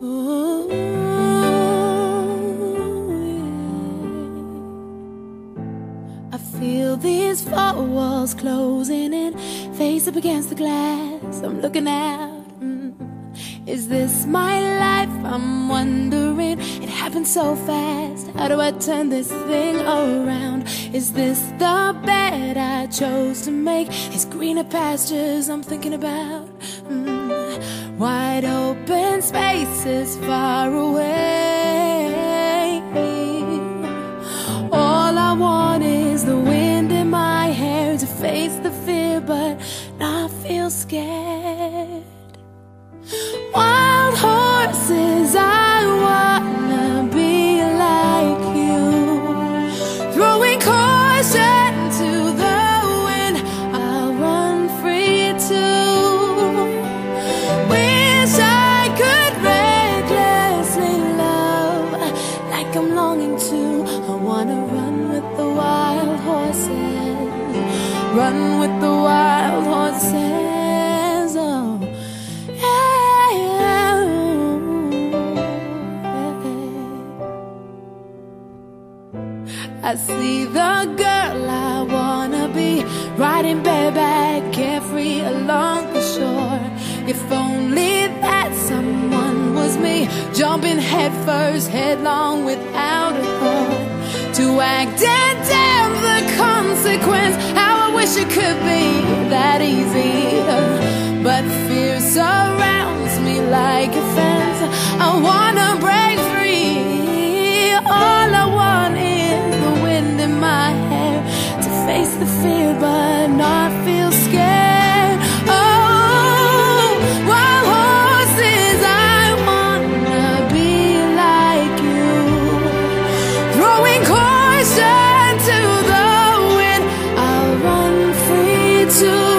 Ooh, yeah. I feel these four walls closing in, face up against the glass. I'm looking out. Is this my life? I'm wondering. It happened so fast. How do I turn this thing around? Is this the bed I chose to make? These greener pastures I'm thinking about. Wide open spaces far away. All I want is the wind in my hair to face the fear but not feel scared. Wild horses, I wanna be like you, throwing caution to the wind. I'll run free too. Wish I could recklessly love like I'm longing to. I wanna run with the wild horses, run with the wild horses. Oh, I see the girl I wanna be, riding bareback, carefree along the shore. If only that someone was me, jumping headfirst, headlong without a thought. To act and damn the consequence. How I wish it could be that easy, but fear surrounds me like a fence. I wanna break free. All I want is the wind in my hair to face the fear but not feel scared. Oh, wild horses, I wanna be like you, throwing caution to the wind. I'll run free too.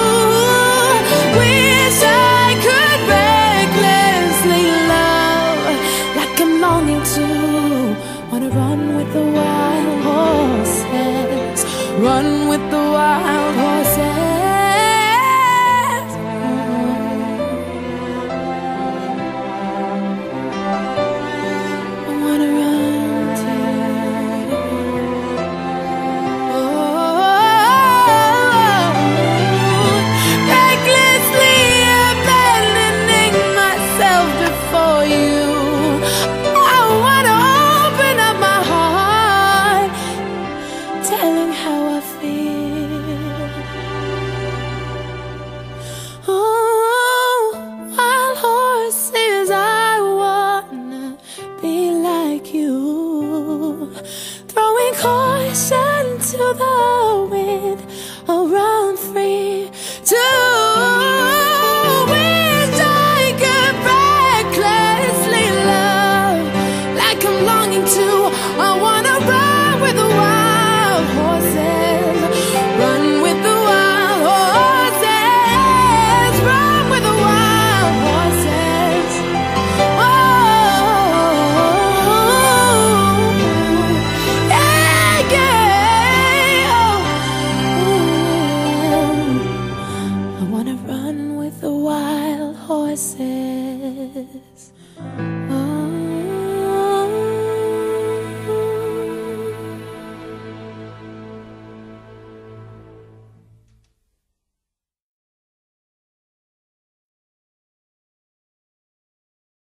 Wish I could recklessly love like I'm longing to. Wanna run with the wild horses, run with the wild horses. I wanna run to you. Oh, recklessly abandoning myself before you. I wanna open up my heart, telling how I feel. Oh, wild horses, I wanna be like you, throwing caution to the wind. I'll run free too. Wish I could recklessly love like I'm longing to. I wanna run with the wild horses, run with the wild horses, run with the wild horses. Oh, yeah, yeah. Oh, I wanna run with the wild horses.